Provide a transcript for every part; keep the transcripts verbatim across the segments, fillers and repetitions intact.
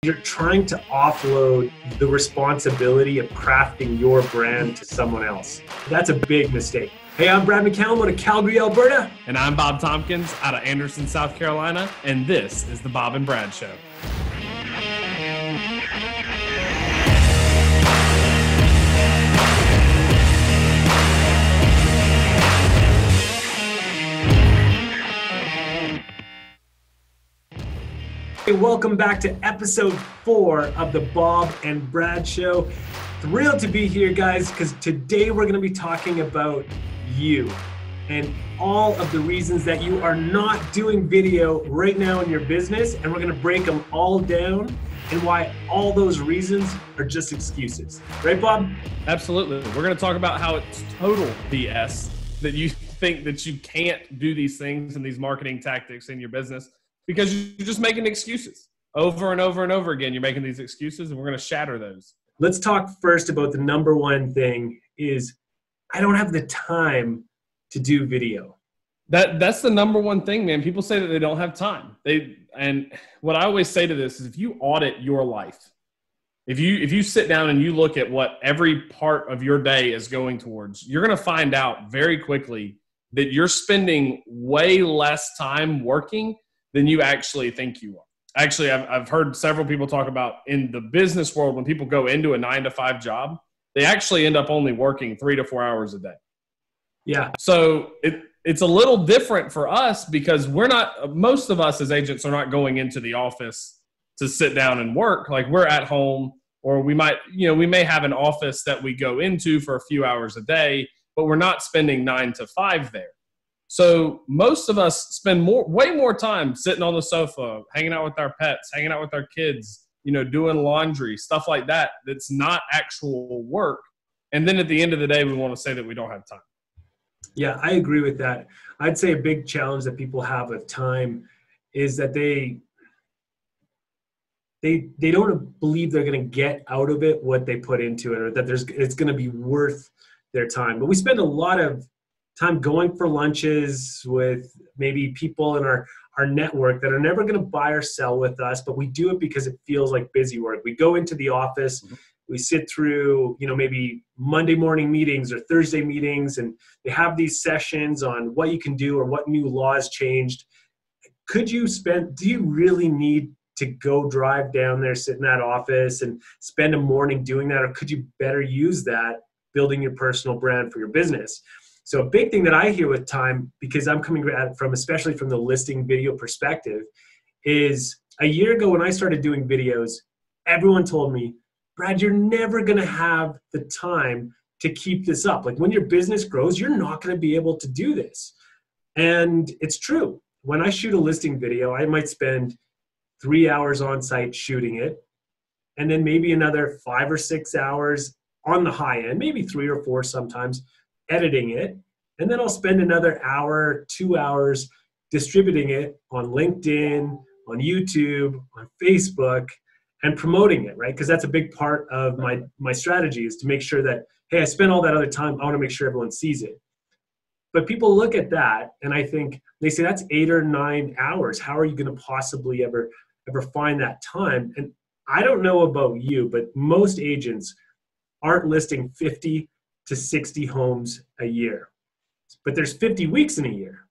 you're trying to offload the responsibility of crafting your brand to someone else. That's a big mistake. Hey, I'm Brad McCallum out of Calgary, Alberta. And I'm Bob Tompkins out of Anderson, South Carolina. And this is the Bob and Brad Show. Hey, welcome back to episode four of the Bob and Brad Show. Thrilled to be here, guys, because today we're going to be talking about you and all of the reasons that you are not doing video right now in your business, and we're going to break them all down and why all those reasons are just excuses. Right, Bob? Absolutely. We're going to talk about how it's total B S that you think that you can't do these things and these marketing tactics in your business because you're just making excuses over and over and over again. You're making these excuses, and we're going to shatter those. Let's talk first about the number one thing is I don't have the time to do video. That that's the number one thing, man. People say that they don't have time. They and what I always say to this is if you audit your life, if you if you sit down and you look at what every part of your day is going towards, you're going to find out very quickly that you're spending way less time working than you actually think you are. Actually, I've, I've heard several people talk about in the business world, when people go into a nine to five job, they actually end up only working three to four hours a day. Yeah. So it, it's a little different for us because we're not, most of us as agents are not going into the office to sit down and work. Like we're at home, or we might, you know, we may have an office that we go into for a few hours a day, but we're not spending nine to five there. So most of us spend more, way more time sitting on the sofa, hanging out with our pets, hanging out with our kids, you know, doing laundry, stuff like that. That's not actual work. And then at the end of the day, we want to say that we don't have time. Yeah, I agree with that. I'd say a big challenge that people have with time is that they they they don't believe they're going to get out of it what they put into it, or that there's it's going to be worth their time. But we spend a lot of time going for lunches with maybe people in our, our network that are never going to buy or sell with us, but we do it because it feels like busy work. We go into the office, mm-hmm. we sit through, you know, maybe Monday morning meetings or Thursday meetings, and they have these sessions on what you can do or what new laws changed. Could you spend, do you really need to go drive down there, sit in that office and spend a morning doing that? Or could you better use that building your personal brand for your business? So a big thing that I hear with time, because I'm coming at it from, especially from the listing video perspective, is a year ago when I started doing videos, everyone told me, Brad, you're never going to have the time to keep this up. Like when your business grows, you're not going to be able to do this. And it's true. When I shoot a listing video, I might spend three hours on site shooting it, and then maybe another five or six hours on the high end, maybe three or four sometimes, editing it, and then I'll spend another hour, two hours distributing it on LinkedIn, on YouTube, on Facebook, and promoting it, right? Because that's a big part of my, my strategy is to make sure that, hey, I spent all that other time, I want to make sure everyone sees it. But people look at that, and I think, they say, that's eight or nine hours. How are you going to possibly ever, ever find that time? And I don't know about you, but most agents aren't listing fifty to sixty homes a year, but there's fifty weeks in a year.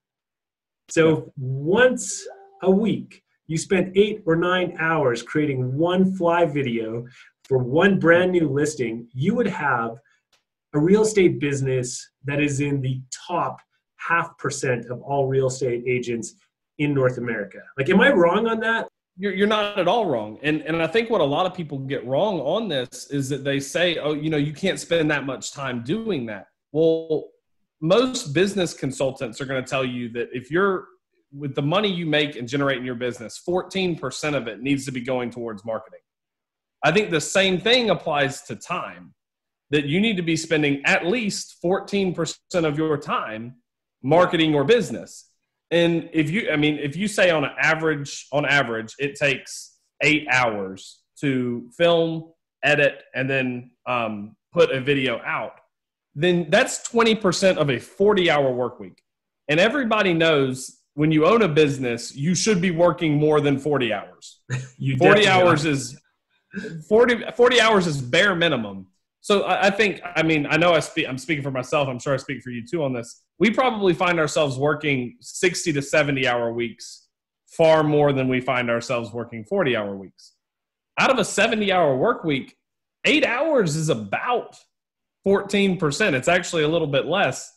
So once a week, you spend eight or nine hours creating one fly video for one brand new listing, you would have a real estate business that is in the top half percent of all real estate agents in North America. Like, am I wrong on that? You're, you're not at all wrong. And, and I think what a lot of people get wrong on this is that they say, oh, you know, you can't spend that much time doing that. Well, most business consultants are going to tell you that if you're, with the money you make and generate in your business, fourteen percent of it needs to be going towards marketing. I think the same thing applies to time, that you need to be spending at least fourteen percent of your time marketing your business. And if you, I mean, if you say on an average, on average, it takes eight hours to film, edit, and then um, put a video out, then that's twenty percent of a forty hour work week. And everybody knows when you own a business, you should be working more than forty hours. You forty hours are. is forty, forty hours is bare minimum. So I, I think, I mean, I know I speak, I'm speaking for myself. I'm sure I speak for you too on this. We probably find ourselves working sixty to seventy hour weeks far more than we find ourselves working forty hour weeks. Out of a seventy hour work week, eight hours is about fourteen percent. It's actually a little bit less.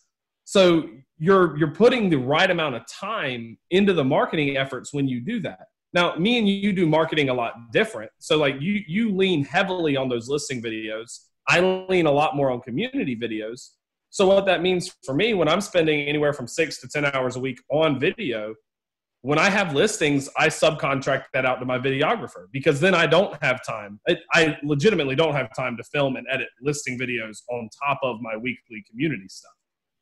So you're, you're putting the right amount of time into the marketing efforts when you do that. Now, me and you do marketing a lot different. So like you, you lean heavily on those listing videos. I lean a lot more on community videos. So what that means for me, when I'm spending anywhere from six to ten hours a week on video, when I have listings, I subcontract that out to my videographer because then I don't have time. I, I legitimately don't have time to film and edit listing videos on top of my weekly community stuff.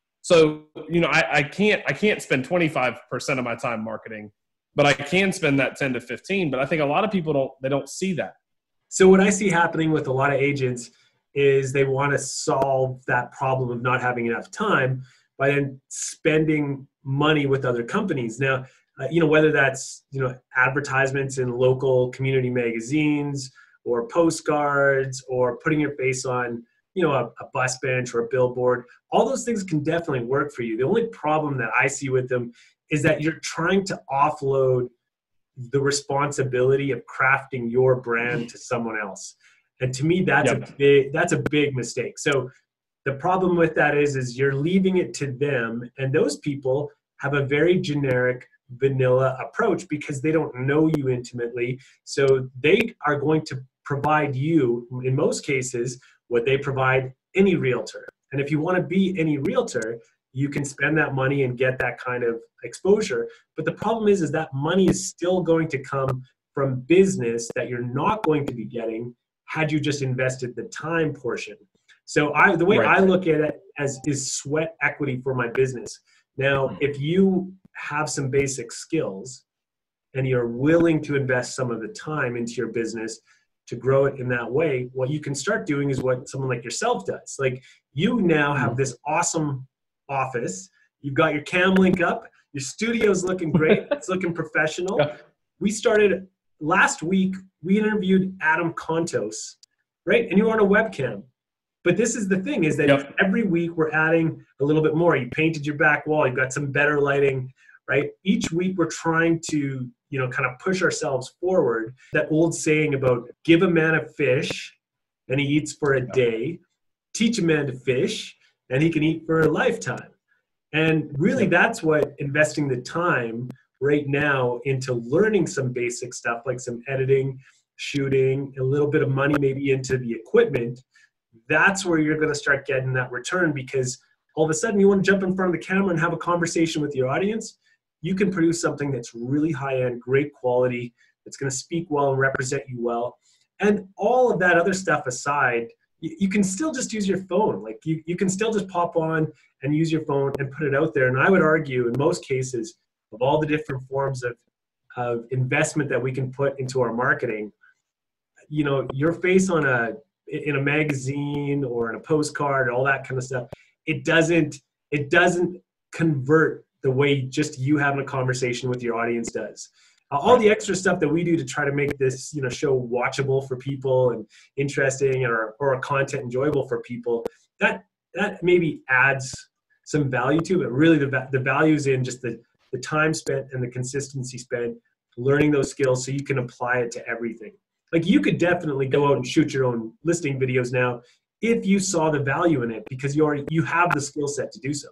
So, you know, I, I can't, I can't spend twenty-five percent of my time marketing, but I can spend that ten to fifteen. But I think a lot of people don't, they don't see that. So what I see happening with a lot of agents is they want to solve that problem of not having enough time by then spending money with other companies. Now, uh, you know, whether that's, you know, advertisements in local community magazines or postcards or putting your face on, you know, a, a bus bench or a billboard, all those things can definitely work for you. The only problem that I see with them is that you're trying to offload the responsibility of crafting your brand to someone else. And to me, that's yep. a big, that's a big mistake. So the problem with that is, is you're leaving it to them. And those people have a very generic vanilla approach because they don't know you intimately. So they are going to provide you, in most cases, what they provide any realtor. And if you want to be any realtor, you can spend that money and get that kind of exposure. But the problem is, is that money is still going to come from business that you're not going to be getting had you just invested the time portion. So I, the way right. I look at it as is sweat equity for my business. Now, if you have some basic skills and you're willing to invest some of the time into your business to grow it in that way, what you can start doing is what someone like yourself does. Like you now have this awesome office. You've got your cam link up. Your studio's looking great. It's looking professional. Yeah. We started last week. We interviewed Adam Contos, right? And you were on a webcam. But this is the thing is that yep. every week we're adding a little bit more. You painted your back wall. You've got some better lighting, right? Each week we're trying to, you know, kind of push ourselves forward. That old saying about give a man a fish and he eats for a yep. day. Teach a man to fish and he can eat for a lifetime. And really yep. that's what investing the time right now into learning some basic stuff like some editing, shooting, a little bit of money maybe into the equipment. That's where you're going to start getting that return because all of a sudden you want to jump in front of the camera and have a conversation with your audience. You can produce something that's really high end, great quality, that's going to speak well and represent you well. And all of that other stuff aside, you, you can still just use your phone. Like you, you can still just pop on and use your phone and put it out there. And I would argue in most cases of all the different forms of, of investment that we can put into our marketing, you know, your face on a, in a magazine or in a postcard, all that kind of stuff, it doesn't, it doesn't convert the way just you having a conversation with your audience does. Uh, all the extra stuff that we do to try to make this, you know, show watchable for people and interesting or, or a content enjoyable for people, that, that maybe adds some value to it. Really the, the value is in just the, the time spent and the consistency spent learning those skills so you can apply it to everything. Like you could definitely go out and shoot your own listing videos now if you saw the value in it because you already you have the skill set to do so.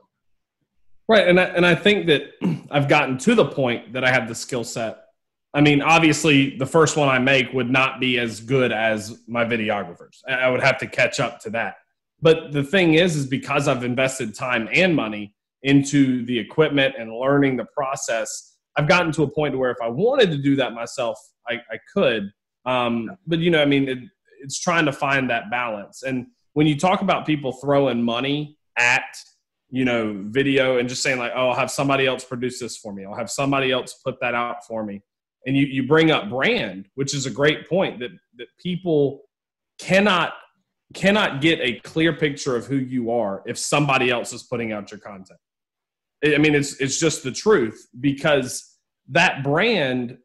Right, and I, and I think that I've gotten to the point that I have the skill set. I mean, obviously, the first one I make would not be as good as my videographers. I would have to catch up to that. But the thing is, is because I've invested time and money into the equipment and learning the process, I've gotten to a point where if I wanted to do that myself, I, I could. Um, but, you know, I mean, it, it's trying to find that balance. And when you talk about people throwing money at, you know, video and just saying like, oh, I'll have somebody else produce this for me. I'll have somebody else put that out for me. And you, you bring up brand, which is a great point that, that people cannot, cannot get a clear picture of who you are if somebody else is putting out your content. I mean, it's, it's just the truth because that brand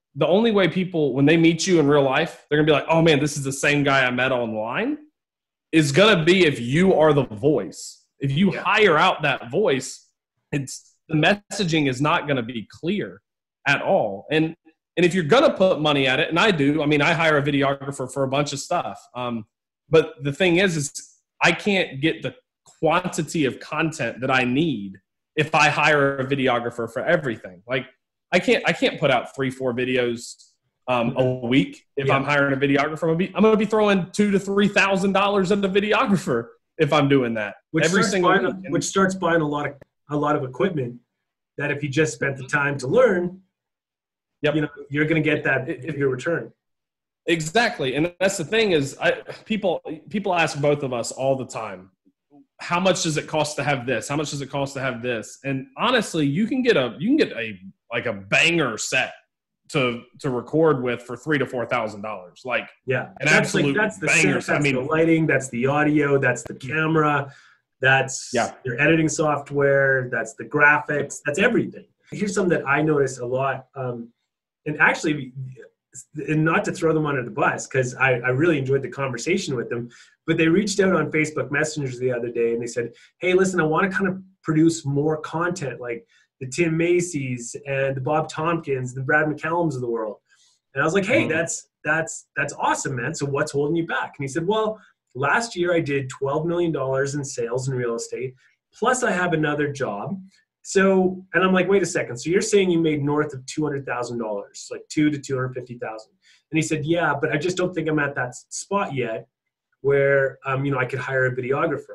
the only way people, when they meet you in real life, they're going to be like, oh man, this is the same guy I met online, is going to be if you are the voice. If you yeah. hire out that voice, it's the messaging is not going to be clear at all. And and if you're going to put money at it, and I do, I mean, I hire a videographer for a bunch of stuff. Um, but the thing is, is I can't get the quantity of content that I need if I hire a videographer for everything. Like I can't, I can't put out three, four videos um, a week. If yeah. I'm hiring a videographer, I'm gonna be, I'm going to be throwing two to three thousand dollars at the videographer if I'm doing that which every single buying, week. Which starts buying a lot of a lot of equipment that if you just spent the time to learn, yep. you know, you're going to get that if your return. Exactly. And that's the thing is I, people, people ask both of us all the time, how much does it cost to have this? How much does it cost to have this? And honestly, you can get a, you can get a, like a banger set to, to record with for three to four thousand dollars. Like yeah, an that's absolute like, that's the banger. Set, that's I mean, the lighting, that's the audio, that's the camera, that's yeah. your editing software, that's the graphics, that's everything. Here's something that I notice a lot. Um, and actually, and not to throw them under the bus, because I, I really enjoyed the conversation with them, but they reached out on Facebook Messengers the other day and they said, hey, listen, I want to kind of produce more content like the Tim Macy's and the Bob Tompkins, the Brad McCallums of the world. And I was like, hey, mm-hmm. that's, that's, that's awesome, man. So what's holding you back? And he said, well, last year I did twelve million dollars in sales in real estate, plus I have another job. So, and I'm like, wait a second. So you're saying you made north of two hundred thousand dollars, like two to two hundred fifty thousand. And he said, yeah, but I just don't think I'm at that spot yet where, um, you know, I could hire a videographer.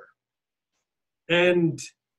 And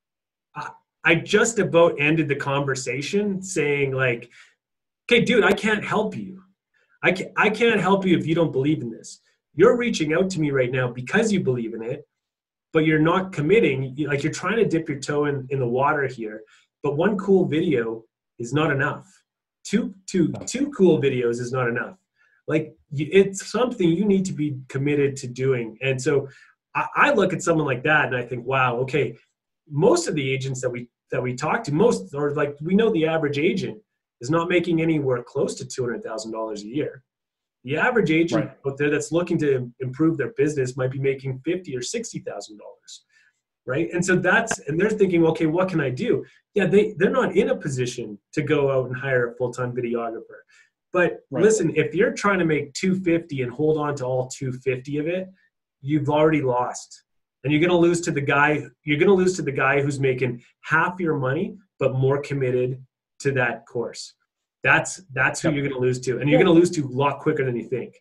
I, I just about ended the conversation saying like, okay, dude, I can't help you. I can't, I can't help you if you don't believe in this. You're reaching out to me right now because you believe in it, but you're not committing. Like you're trying to dip your toe in, in the water here, but one cool video is not enough. Two, two, two cool videos is not enough. Like it's something you need to be committed to doing. And so I, I look at someone like that and I think, wow, okay, most of the agents that we, that we talk to, most, or like we know the average agent is not making anywhere close to two hundred thousand dollars a year. The average agent right. out there that's looking to improve their business might be making fifty or sixty thousand dollars, right? And so that's, and they're thinking, okay, what can I do? Yeah, they they're not in a position to go out and hire a full-time videographer. But right. listen, if you're trying to make two hundred fifty and hold on to all two hundred fifty of it, you've already lost, and you're going to lose to the guy. You're going to lose to the guy who's making half your money but more committed to that course. That's that's who yep. you're going to lose to, and you're going to lose to a lot quicker than you think.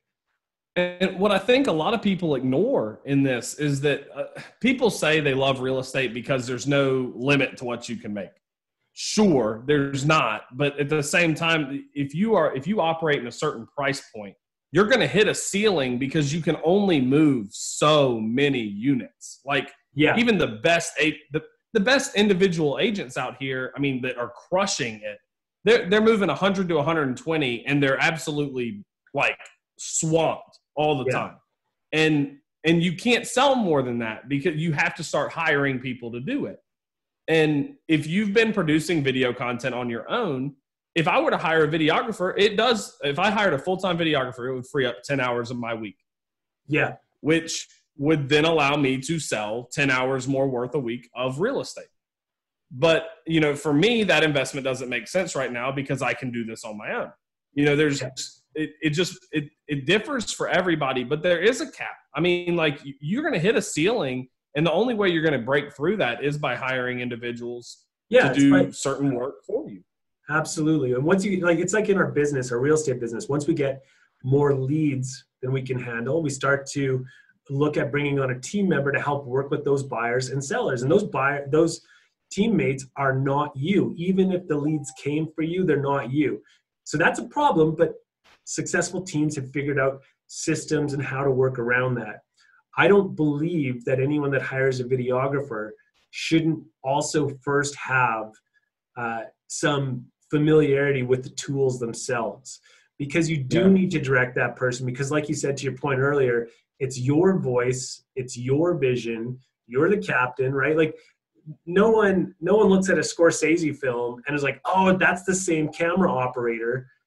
And what I think a lot of people ignore in this is that uh, people say they love real estate because there's no limit to what you can make. Sure, there's not, but at the same time, if you are if you operate in a certain price point, you're going to hit a ceiling because you can only move so many units. Like yeah. even the best the, the best individual agents out here, I mean, that are crushing it. They're, they're moving one hundred to one hundred twenty, and they're absolutely, like, swamped all the yeah. time. And and you can't sell more than that because you have to start hiring people to do it. And if you've been producing video content on your own, if I were to hire a videographer, it does – if I hired a full-time videographer, it would free up ten hours of my week. Yeah. Which would then allow me to sell ten hours more worth a week of real estate. But, you know, for me, that investment doesn't make sense right now because I can do this on my own. You know, there's, it, it just, it, it differs for everybody, but there is a cap. I mean, like you're going to hit a ceiling, and the only way you're going to break through that is by hiring individuals yeah, to do right. certain work for you. Absolutely. And once you, like, it's like in our business, our real estate business, once we get more leads than we can handle, we start to look at bringing on a team member to help work with those buyers and sellers. And those buyer, those teammates are not you. Even if the leads came for you, they're not you. So that's a problem, but successful teams have figured out systems and how to work around that. I don't believe that anyone that hires a videographer shouldn't also first have uh, some familiarity with the tools themselves, because you do yeah. need to direct that person, because like you said, to your point earlier, it's your voice, it's your vision, you're the captain, right? Like no one, no one looks at a Scorsese film and is like, oh, that's the same camera operator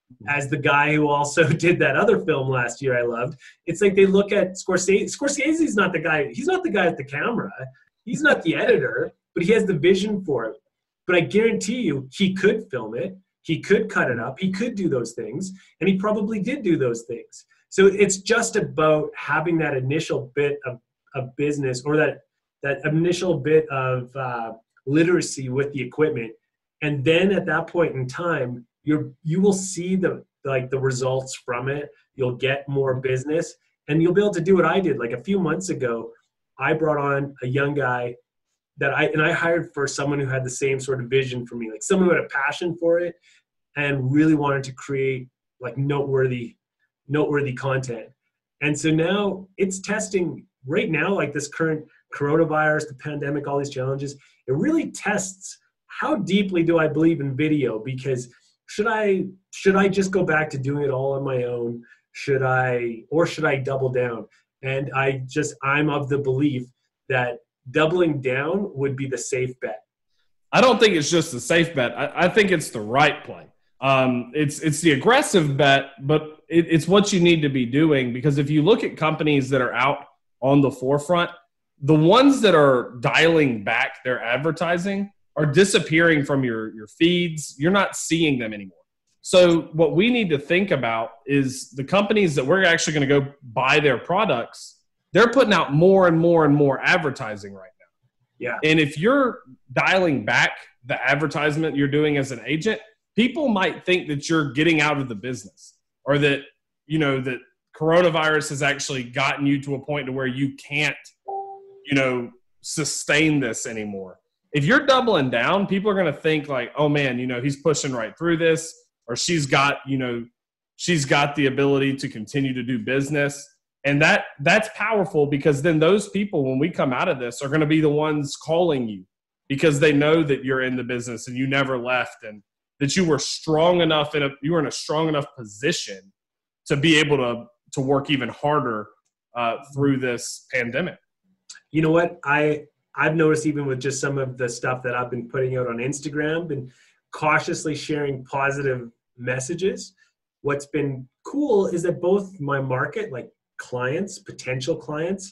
as the guy who also did that other film last year I loved, it's like they look at Scorsese. Scorsese's not the guy. He's not the guy at the camera. He's not the editor, but he has the vision for it. But I guarantee you, he could film it. He could cut it up. He could do those things. And he probably did do those things. So it's just about having that initial bit of, of business, or that, that initial bit of uh, literacy with the equipment. And then at that point in time, you're, you will see the, like the results from it. You'll get more business, and you'll be able to do what I did. Like a few months ago, I brought on a young guy that I, and I hired for someone who had the same sort of vision for me, like someone who had a passion for it and really wanted to create like noteworthy, noteworthy content. And so now it's testing right now, like this current coronavirus, the pandemic, all these challenges, it really tests how deeply do I believe in video, because should I, should I just go back to doing it all on my own? Should I, or should I double down? And I just, I'm of the belief that doubling down would be the safe bet. I don't think it's just the safe bet. I, I think it's the right play. Um, it's it's the aggressive bet, but it, it's what you need to be doing, because if you look at companies that are out on the forefront, the ones that are dialing back their advertising are disappearing from your, your feeds. You're not seeing them anymore. So what we need to think about is the companies that we're actually going to go buy their products, they're putting out more and more and more advertising right now. Yeah. And if you're dialing back the advertisement you're doing as an agent, people might think that you're getting out of the business, or that, you know, that coronavirus has actually gotten you to a point to where you can't, you know, sustain this anymore. If you're doubling down, people are going to think like, oh man, you know, he's pushing right through this, or she's got, you know, she's got the ability to continue to do business. And that that's powerful, because then those people, when we come out of this, are going to be the ones calling you, because they know that you're in the business and you never left, and that you were strong enough in a, you were in a strong enough position to be able to, to work even harder uh, through this pandemic. You know what? I, I've noticed, even with just some of the stuff that I've been putting out on Instagram, been cautiously sharing positive messages. What's been cool is that both my market, like clients, potential clients,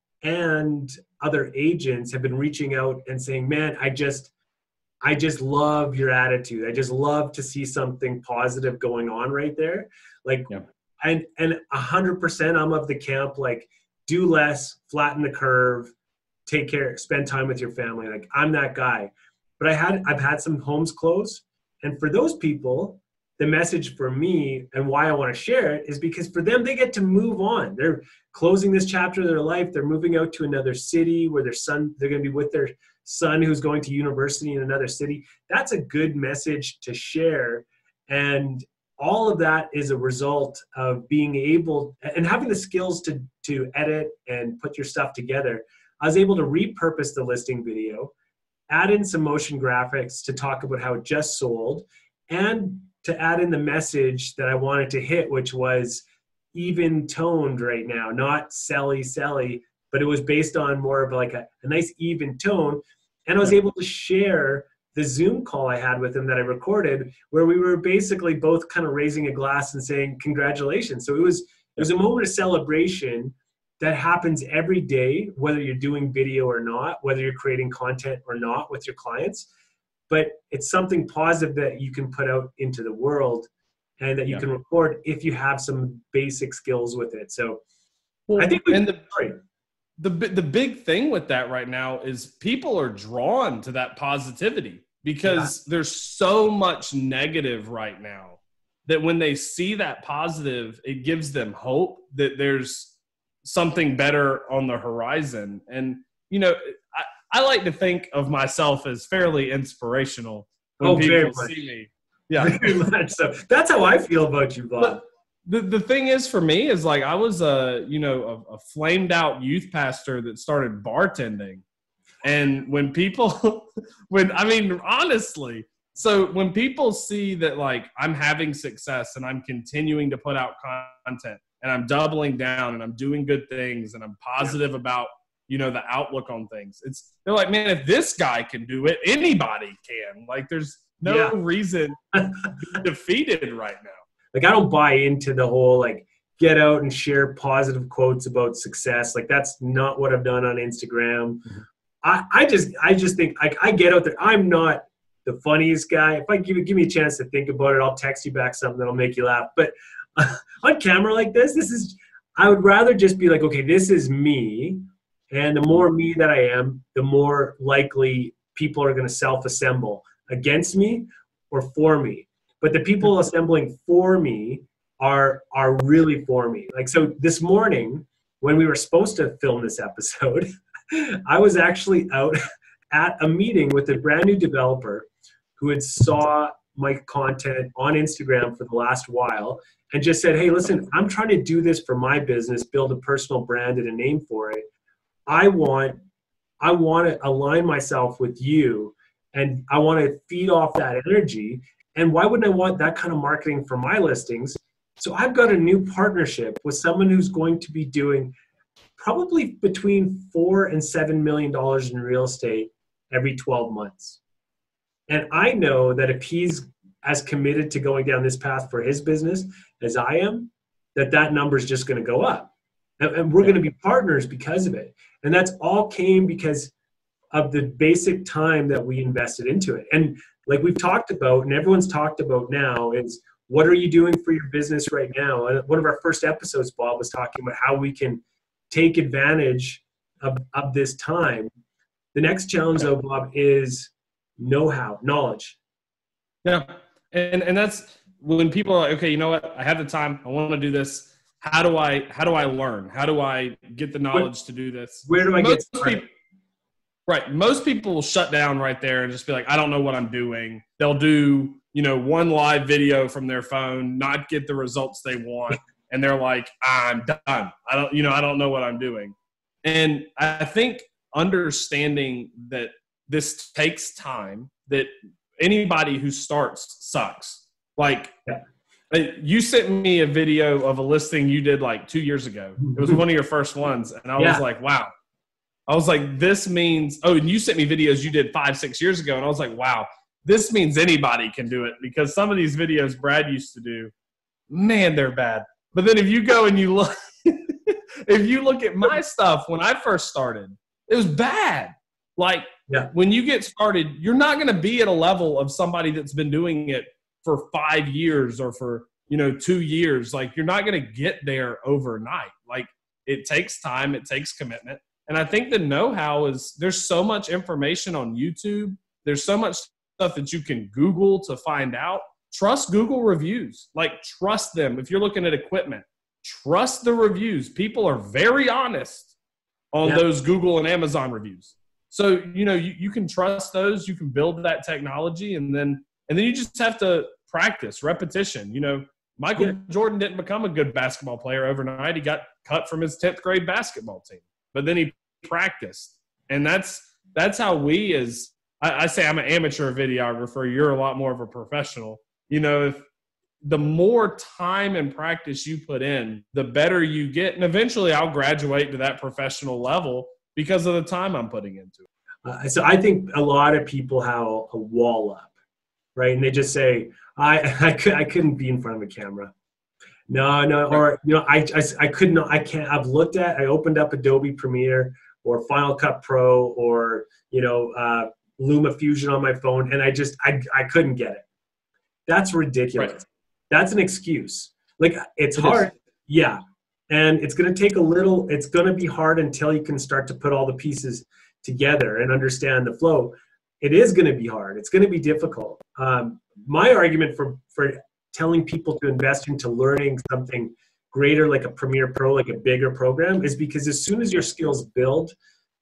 and other agents have been reaching out and saying, man, I just, I just love your attitude. I just love to see something positive going on right there. Like, yeah. and, and a hundred percent I'm of the camp, like, do less, flatten the curve, take care, spend time with your family. Like, I'm that guy. But I had, I've had some homes close. And for those people, the message for me and why I want to share it is because for them, they get to move on. They're closing this chapter of their life. They're moving out to another city where their son, they're going to be with their son who's going to university in another city. That's a good message to share. And all of that is a result of being able and having the skills to, to edit and put your stuff together. I was able to repurpose the listing video, add in some motion graphics to talk about how it just sold, and to add in the message that I wanted to hit, which was even toned right now, not selly, selly, but it was based on more of like a, a nice even tone. And I was able to share the Zoom call I had with him that I recorded, where we were basically both kind of raising a glass and saying, congratulations. So it was, it was a moment of celebration that happens every day, whether you're doing video or not, whether you're creating content or not with your clients. But it's something positive that you can put out into the world and that you yeah. can record if you have some basic skills with it. So well, I think we, and the, the, the big thing with that right now is people are drawn to that positivity, because yeah. there's so much negative right now that when they see that positive, it gives them hope that there's something better on the horizon. And, you know, I, I like to think of myself as fairly inspirational when oh, people see me. Yeah. Very much so. That's how I feel about you, Bob. The, the thing is, for me, is like I was a, you know, a, a flamed out youth pastor that started bartending. And when people, when, I mean, honestly, so when people see that like I'm having success and I'm continuing to put out content and I'm doubling down and I'm doing good things and I'm positive yeah. about, you know, the outlook on things, it's, they're like, man, if this guy can do it, anybody can. Like, there's no yeah. reason to be defeated right now. Like, I don't buy into the whole, like, get out and share positive quotes about success. Like, that's not what I've done on Instagram. Mm-hmm. I, I just, I just think I, I get out there. I'm not the funniest guy. If I give you, give me a chance to think about it, I'll text you back something that'll make you laugh. But uh, on camera like this, this is, I would rather just be like, okay, this is me. And the more me that I am, the more likely people are going to self-assemble against me or for me. But the people assembling for me are are really for me. Like, so this morning when we were supposed to film this episode, I was actually out at a meeting with a brand new developer who had saw my content on Instagram for the last while and just said, hey, listen, I'm trying to do this for my business, build a personal brand and a name for it. I want, I want to align myself with you, and I want to feed off that energy. And why wouldn't I want that kind of marketing for my listings? So I've got a new partnership with someone who's going to be doing probably between four and seven million dollars in real estate every twelve months. And I know that if he's as committed to going down this path for his business as I am, that that number is just going to go up. And, and we're going to be partners because of it. And that's all came because of the basic time that we invested into it. And like we've talked about, and everyone's talked about now, is what are you doing for your business right now? And one of our first episodes, Bob, was talking about how we can take advantage of, of this time. The next challenge, though, Bob, is know-how, knowledge. Yeah. And and that's when people are like, okay, you know what? I have the time. I want to do this. How do I how do I learn? How do I get the knowledge where, to do this? Where do I most get people, Right. Most people will shut down right there and just be like, I don't know what I'm doing. They'll do, you know, one live video from their phone, not get the results they want. And they're like, I'm done. I don't, you know, I don't know what I'm doing. And I think understanding that this takes time, that anybody who starts sucks. Like, yeah. You sent me a video of a listing you did like two years ago. It was one of your first ones. And I yeah. was like, wow. I was like, this means, oh, and you sent me videos you did five, six years ago. And I was like, wow, this means anybody can do it, because some of these videos Brad used to do, man, they're bad. But then if you go and you look, if you look at my stuff when I first started, it was bad. Like yeah. when you get started, you're not going to be at a level of somebody that's been doing it for five years or for, you know, two years. Like, you're not going to get there overnight. Like, it takes time. It takes commitment. And I think the know-how is, there's so much information on YouTube. There's so much stuff that you can Google to find out. Trust Google reviews. Like, trust them. If you're looking at equipment, trust the reviews. People are very honest on yeah. those Google and Amazon reviews. So, you know, you, you can trust those. You can build that technology, and then and then you just have to practice, repetition. You know, Michael yeah. Jordan didn't become a good basketball player overnight. He got cut from his tenth grade basketball team. But then he practiced. And that's that's how we as I, I say I'm an amateur videographer. You're a lot more of a professional. You know, if the more time and practice you put in, the better you get. And eventually I'll graduate to that professional level because of the time I'm putting into it. Uh, so I think a lot of people have a wall up, right? And they just say, I I, could, I couldn't be in front of a camera. No, no, or, you know, I, I, I could not, I can't, I've looked at, I opened up Adobe Premiere or Final Cut Pro or, you know, uh, Luma Fusion on my phone, and I just, I, I couldn't get it. That's ridiculous. Right. That's an excuse. Like, it's it hard. Is. Yeah. And it's going to take a little, it's going to be hard until you can start to put all the pieces together and understand the flow. It is going to be hard. It's going to be difficult. Um, my argument for, for, telling people to invest into learning something greater, like a Premiere Pro, like a bigger program, is because as soon as your skills build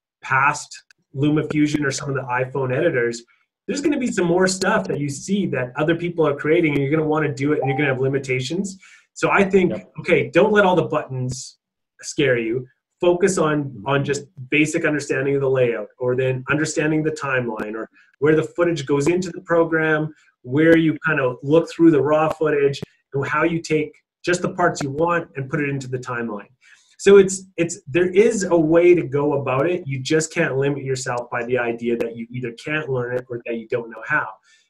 past Luma Fusion or some of the iPhone editors, there's going to be some more stuff that you see that other people are creating, and you're going to want to do it, and you're going to have limitations. So I think, yep. okay, don't let all the buttons scare you. Focus on, on just basic understanding of the layout, or then understanding the timeline, or where the footage goes into the program, where you kind of look through the raw footage, and how you take just the parts you want and put it into the timeline. So it's, it's, there is a way to go about it. You just can't limit yourself by the idea that you either can't learn it or that you don't know how.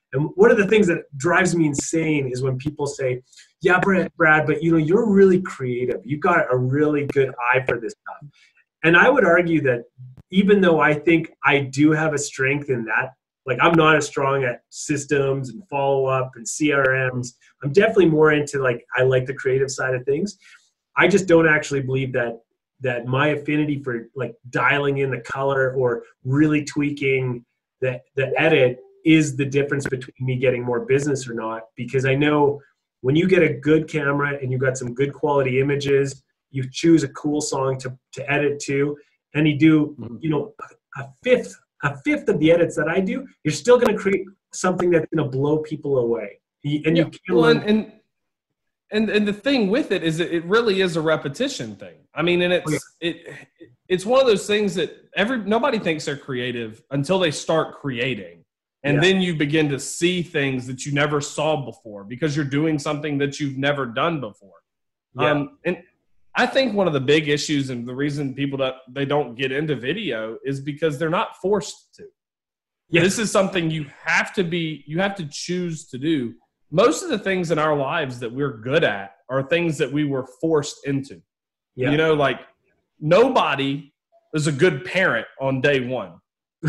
And one of the things that drives me insane is when people say, yeah, Brad, Brad, but you know, you're really creative. You've got a really good eye for this stuff. And I would argue that even though I think I do have a strength in that, like I'm not as strong at systems and follow-up and C R Ms. I'm definitely more into like, I like the creative side of things. I just don't actually believe that that my affinity for like dialing in the color or really tweaking the, the edit is the difference between me getting more business or not. Because I know when you get a good camera and you've got some good quality images, you choose a cool song to, to edit to, and you do, you know, a fifth, a fifth of the edits that I do, you're still going to create something that's going to blow people away. And yeah, you can't well, learn. And, and and and the thing with it is, it, it really is a repetition thing. I mean, and it's Oh, yeah. it it's one of those things that every nobody thinks they're creative until they start creating, and Yeah. then you begin to see things that you never saw before because you're doing something that you've never done before. Yeah. Um, and I think one of the big issues and the reason people that they don't get into video is because they're not forced to. Yeah. This is something you have to be, you have to choose to do. Most of the things in our lives that we're good at are things that we were forced into. Yeah. You know, like nobody is a good parent on day one.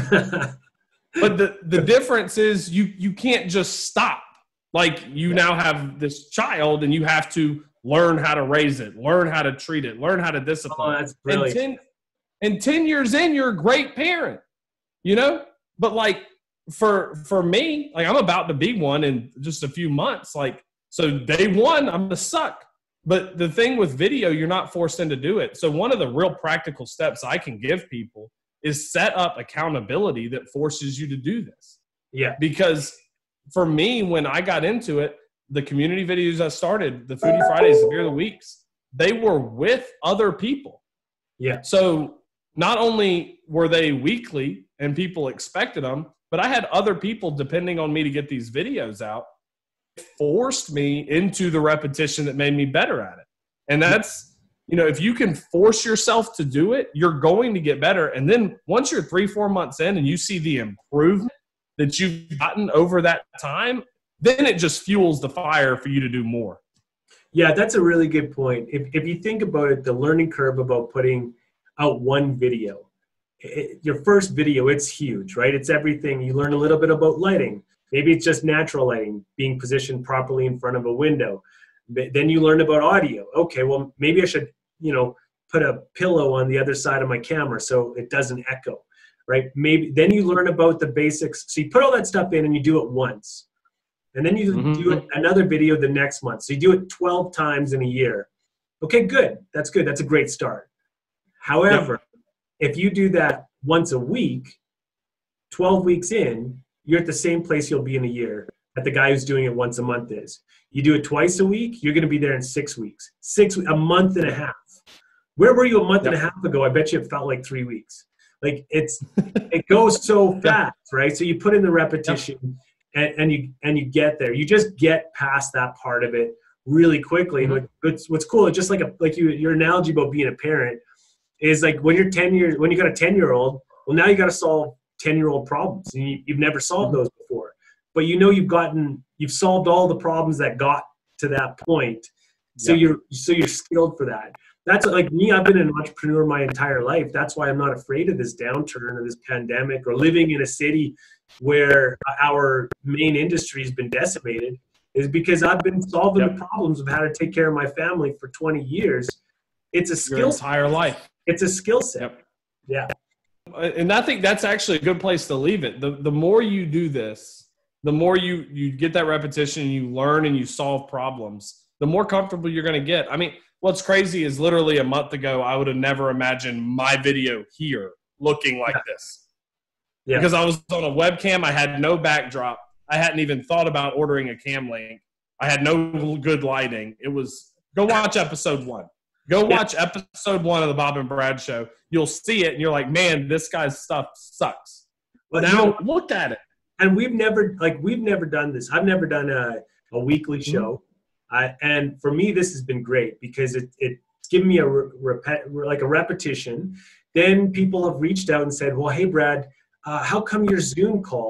But the, the difference is you you can't just stop. Like you now have this child and you have to learn how to raise it, learn how to treat it, learn how to discipline. Oh, that's and brilliant. ten, and ten years in, you're a great parent, you know? But like for for me, like I'm about to be one in just a few months. Like, so day one, I'm gonna suck. But the thing with video, you're not forced into do it. So one of the real practical steps I can give people is set up accountability that forces you to do this. Yeah. Because for me, when I got into it, the community videos I started, the Foodie Fridays, the Beer of the Weeks, they were with other people. Yeah. So not only were they weekly and people expected them, but I had other people depending on me to get these videos out. It forced me into the repetition that made me better at it. And that's, you know, if you can force yourself to do it, you're going to get better. And then once you're three, four months in and you see the improvement that you've gotten over that time, then it just fuels the fire for you to do more. Yeah, that's a really good point. If, if you think about it, the learning curve about putting out one video, it, your first video, it's huge, right? It's everything. You learn a little bit about lighting. Maybe it's just natural lighting, being positioned properly in front of a window. Then you learn about audio. Okay, well, maybe I should, you know, put a pillow on the other side of my camera so it doesn't echo, right? Maybe then you learn about the basics. So you put all that stuff in and you do it once. And then you Mm-hmm. do it, another video the next month. So you do it twelve times in a year. Okay, good. That's good. That's a great start. However, if you do that once a week, twelve weeks in, you're at the same place you'll be in a year that the guy who's doing it once a month is. You do it twice a week, you're going to be there in six weeks. Six, a month and a half. Where were you a month Yep. and a half ago? I bet you it felt like three weeks. Like it's, it goes so fast, right? So you put in the repetition. Yep. And, and you and you get there. You just get past that part of it really quickly. Mm-hmm. And what's what's cool, just like a like you your analogy about being a parent is like when you're ten years when you got a ten year old. Well, now you got to solve ten year old problems. And you, you've never solved Mm-hmm. those before, but you know you've gotten you've solved all the problems that got to that point. So Yep. you're so you're skilled for that. That's like me. I've been an entrepreneur my entire life. That's why I'm not afraid of this downturn or this pandemic or living in a city where our main industry has been decimated, is because I've been solving Yep. the problems of how to take care of my family for twenty years. It's a Your skill. entire life. It's a skill set. Yep. Yeah. And I think that's actually a good place to leave it. The the more you do this, the more you you get that repetition and you learn and you solve problems, the more comfortable you're going to get. I mean, what's crazy is literally a month ago, I would have never imagined my video here looking like this. Yeah. Because I was on a webcam, I had no backdrop. I hadn't even thought about ordering a cam link. I had no good lighting. It was, go watch episode one. Go watch yeah. episode one of the Bob and Brad show. You'll see it, and you're like, man, this guy's stuff sucks. But now, you know, look at it. And we've never, like, we've never done this. I've never done a, a weekly show. Mm-hmm. Uh, and for me, this has been great because it, it's given me a, rep- like a repetition. Then people have reached out and said, well, hey, Brad, Uh, how come your Zoom calls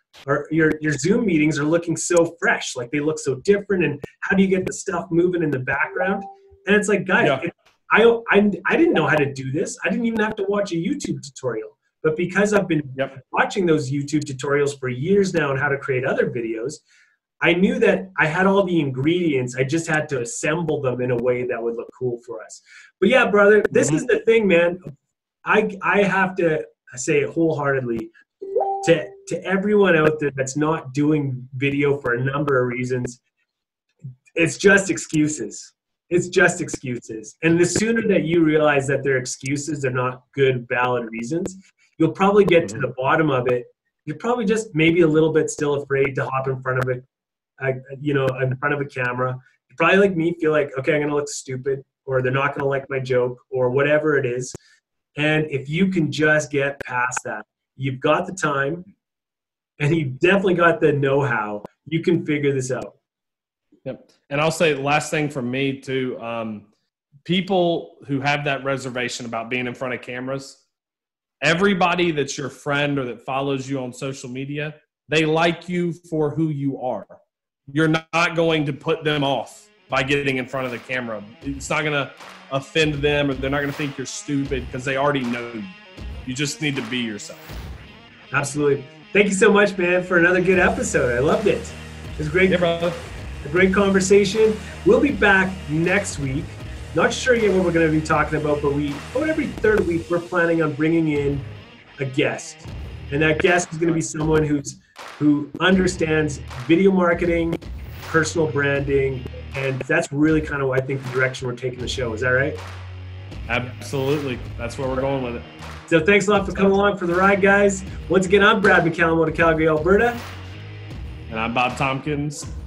or your your Zoom meetings are looking so fresh, like they look so different. And how do you get the stuff moving in the background? And it's like, guys, Yeah. it, I, I I didn't know how to do this. I didn't even have to watch a YouTube tutorial. But because I've been Yep. watching those YouTube tutorials for years now on how to create other videos, I knew that I had all the ingredients. I just had to assemble them in a way that would look cool for us. But yeah, brother, this Mm-hmm. is the thing, man. I I have to say it wholeheartedly to to everyone out there that's not doing video for a number of reasons. It's just excuses. It's just excuses. And the sooner that you realize that they're excuses, they're not good, valid reasons, you'll probably get to the bottom of it. You're probably just maybe a little bit still afraid to hop in front of a, a you know, in front of a camera. You probably, like me, feel like, okay, I'm gonna look stupid, or they're not gonna like my joke, or whatever it is. And if you can just get past that, you've got the time, and you've definitely got the know-how. You can figure this out. Yep. And I'll say the last thing from me too, um, people who have that reservation about being in front of cameras, everybody that's your friend or that follows you on social media, they like you for who you are. You're not going to put them off by getting in front of the camera. It's not going to offend them, or they're not going to think you're stupid because they already know you. You just need to be yourself. Absolutely. Thank you so much, man, for another good episode. I loved it. It was great. Yeah, brother. A great conversation. We'll be back next week. Not sure yet what we're going to be talking about, but we, about every third week, we're planning on bringing in a guest. And that guest is going to be someone who's who understands video marketing, personal branding, and that's really kind of, I think, the direction we're taking the show. Is that right? Absolutely. That's where we're going with it. So thanks a lot for coming along for the ride, guys. Once again, I'm Brad McCallum out of Calgary, Alberta. And I'm Bob Tompkins